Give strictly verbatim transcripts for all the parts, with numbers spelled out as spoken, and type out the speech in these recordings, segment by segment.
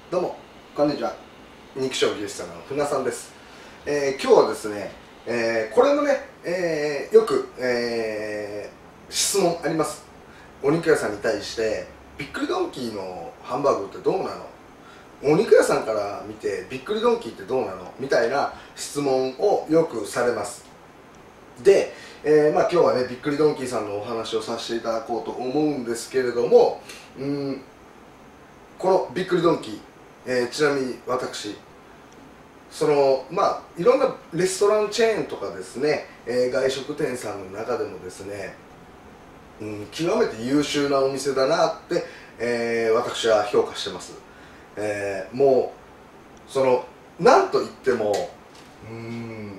どうもこんにちは。肉食技術者の船さんです。えー、今日はですね、えー、これもね、えー、よく、えー、質問あります。お肉屋さんに対してびっくりドンキーのハンバーグってどうなの、お肉屋さんから見てびっくりドンキーってどうなのみたいな質問をよくされます。で、えーまあ、今日はねびっくりドンキーさんのお話をさせていただこうと思うんですけれども、うんこのびっくりドンキー、えー、ちなみに私そのまあいろんなレストランチェーンとかですね、えー、外食店さんの中でもですね、うん、極めて優秀なお店だなって、えー、私は評価してます。えー、もうそのなんといってもうーん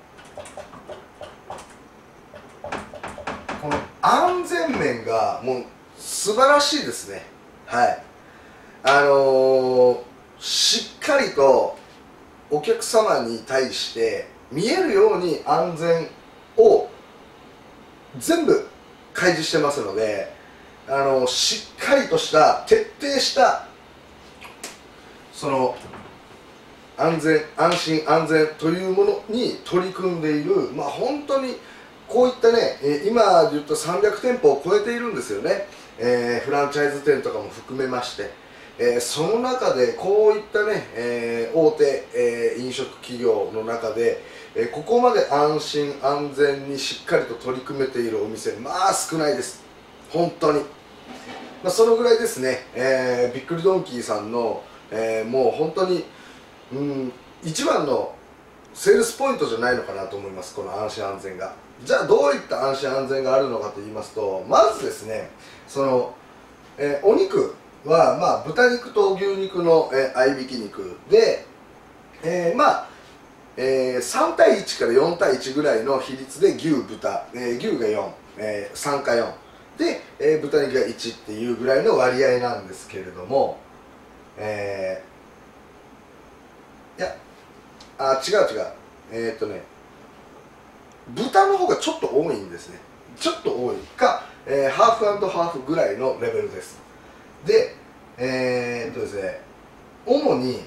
この安全面がもう素晴らしいですね。はいあのー、しっかりとお客様に対して見えるように安全を全部開示してますので、あのしっかりとした徹底したその安全安心安全というものに取り組んでいる、まあ本当にこういったね今で言うとさんびゃくてんぽを超えているんですよね、えー、フランチャイズ店とかも含めまして、えー、その中でこういったね、えー、大手、えー、飲食企業の中で、えー、ここまで安心安全にしっかりと取り組めているお店まあ少ないです。本当に、まあ、そのぐらいですね、えー、びっくりドンキーさんの、えー、もう本当に、うん、一番のセールスポイントじゃないのかなと思います。この安心安全が。じゃあどういった安心安全があるのかと言いますと、まずですねその、えー、お肉は、まあ、豚肉と牛肉の、えー、合いびき肉で、えー、まあ、えー、さんたいいちからよんたいいちぐらいの比率で牛豚、えー、牛がよん、えー、さんかよんで、えー、豚肉がいちっていうぐらいの割合なんですけれども、えー、いやあ違う違うえー、っとね豚の方がちょっと多いんですね。ちょっと多いか、えー、ハーフ&ハーフぐらいのレベルです。でえー、っとですね主に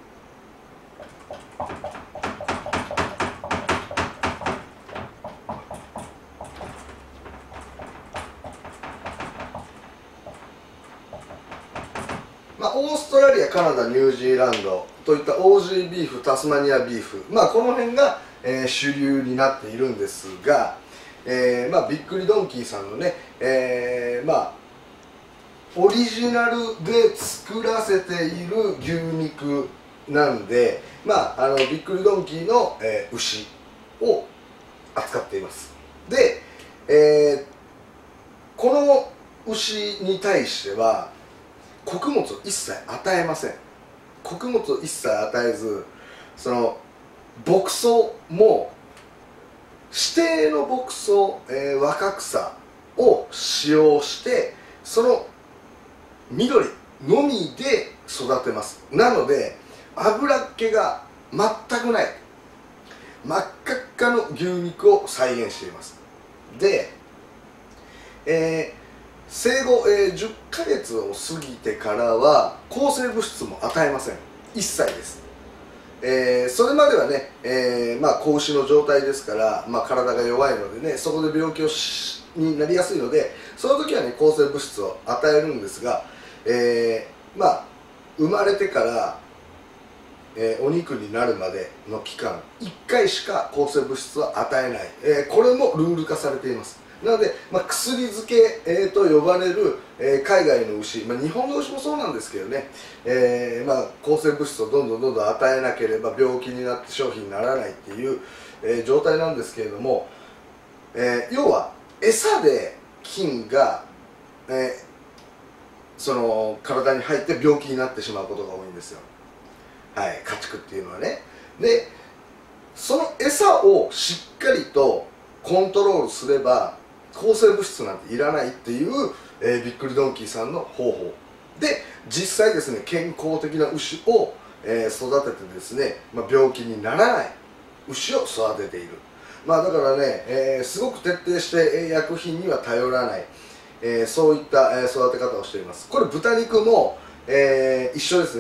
まあ、オーストラリア、カナダ、ニュージーランドといったオージービーフ、タスマニアビーフ、まあ、この辺が、えー、主流になっているんですが、えーまあ、びっくりドンキーさんのね、えーまあ、オリジナルで作らせている牛肉なんで、まあ、あのびっくりドンキーの、えー、牛を扱っています。で、えー、この牛に対しては穀物を一切与えません。穀物を一切与えず、その牧草も指定の牧草、えー、若草を使用してその緑のみで育てます。なので脂っ気が全くない真っ赤っかの牛肉を再現しています。で、えー生後、えー、じゅっかげつを過ぎてからは抗生物質も与えません。一切です。えー、それまではね、えーまあ、子牛の状態ですから、まあ、体が弱いのでねそこで病気をしになりやすいのでその時はね抗生物質を与えるんですが、えー、まあ生まれてから、えー、お肉になるまでの期間いっかいしか抗生物質は与えない、えー、これもルール化されています。なので、まあ、薬漬け、えー、と呼ばれる、えー、海外の牛、まあ、日本の牛もそうなんですけどね、えーまあ、抗生物質をどんどんどんどん与えなければ病気になって商品にならないっていう、えー、状態なんですけれども、えー、要は餌で菌が、えー、その体に入って病気になってしまうことが多いんですよ。はい、家畜っていうのはね。でその餌をしっかりとコントロールすれば抗生物質なんていらないっていう、えー、びっくりドンキーさんの方法で実際ですね健康的な牛を、えー、育ててですね、まあ、病気にならない牛を育てている。まあだからね、えー、すごく徹底して薬品には頼らない、えー、そういった、えー、育て方をしています。これ豚肉も、えー、一緒ですね。え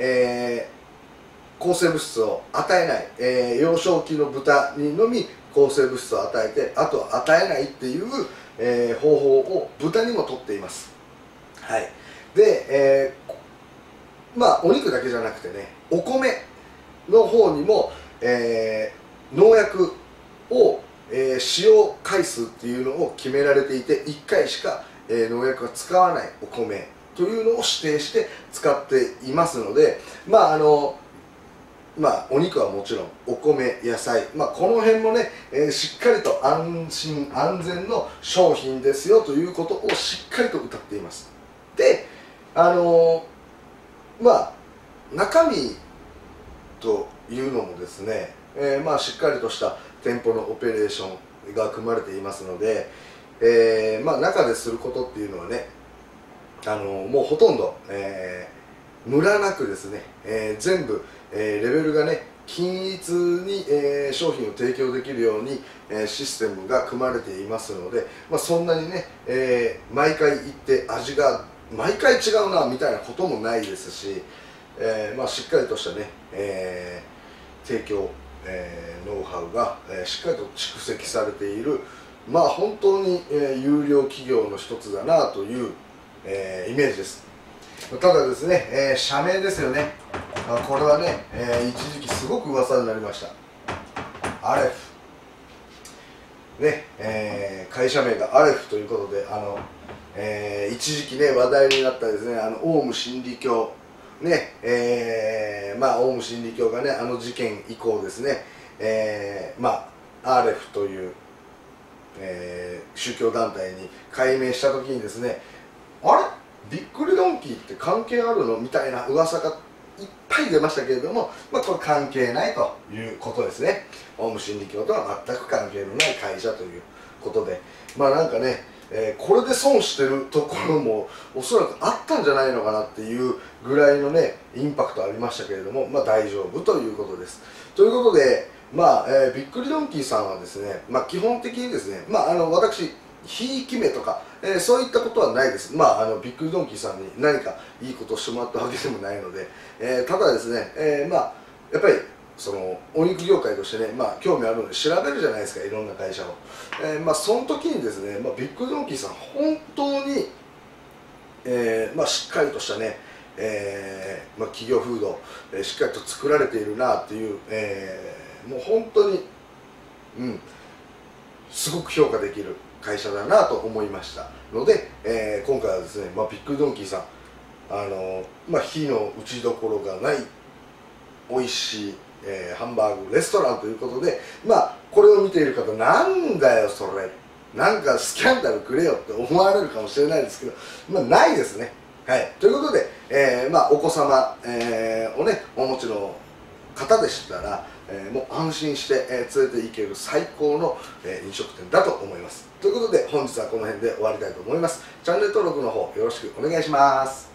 えー、抗生物質を与えない、えー、幼少期の豚にのみ抗生物質を与えて、あとは与えないっていう、えー、方法を豚にもとっています。はい。で、えー、まあお肉だけじゃなくてね、お米の方にも、えー、農薬を、えー、使用回数っていうのを決められていて、いっかいしか、えー、農薬が使わないお米というのを指定して使っていますので、まああのまあ、お肉はもちろんお米、野菜、まあ、この辺もね、えー、しっかりと安心安全の商品ですよということをしっかりと謳っています。で、あのー、まあ中身というのもですね、えー、まあしっかりとした店舗のオペレーションが組まれていますので、えー、まあ中ですることっていうのはね、あのー、もうほとんど、えー、ムラなくですね、えー、全部えー、レベルがね均一に、えー、商品を提供できるように、えー、システムが組まれていますので、まあ、そんなにね、えー、毎回行って味が毎回違うなみたいなこともないですし、えーまあ、しっかりとしたね、えー、提供、えー、ノウハウが、えー、しっかりと蓄積されている、まあ本当に、えー、優良企業の一つだなという、えー、イメージです。ただですね、えー、社名ですよね。あこれはね、えー、一時期すごく噂になりました。アレフね、えー、会社名がアレフということで、あの、えー、一時期ね話題になったですね、あのオウム真理教ね、えー、まあオウム真理教がね、あの事件以降ですね、えー、まあアレフという、えー、宗教団体に改名した時にですね、あれびっくりドンキーって関係あるのみたいな噂がいっぱい出ましたけれども、まあ、これ関係ないということですね。オウム真理教とは全く関係のない会社ということで、まあなんかね、えー、これで損してるところもおそらくあったんじゃないのかなっていうぐらいのねインパクトありましたけれども、まあ大丈夫ということです。ということで、まあ、えー、びっくりドンキーさんはですね、まあ基本的にですね、まああの私ひいき目とか、えー、そういったことはないです。まあ、あのびっくりドンキーさんに何かいいことをしてもらったわけでもないので、えー、ただですね、えー、まあやっぱりそのお肉業界としてね、まあ、興味あるので調べるじゃないですか、いろんな会社を。えー、まあその時にですね、まあ、びっくりドンキーさん本当に、えーまあ、しっかりとしたね、えーまあ、企業風土、えー、しっかりと作られているなっていう、えー、もう本当に、うん、すごく評価できる会社だなと思いましたので、えー、今回はですね、まあ、びっくりドンキーさん、あのまあ、火の打ちどころがない美味しい、えー、ハンバーグレストランということで、まあ、これを見ている方、なんだよそれ、なんかスキャンダルくれよって思われるかもしれないですけど、まあ、ないですね。はい、ということで、えーまあ、お子様、えー、をねお持ちの方でしたら、えー、もう安心して、えー、連れて行ける最高の、えー、飲食店だと思います。ということで本日はこの辺で終わりたいと思います。チャンネル登録の方よろしくお願いします。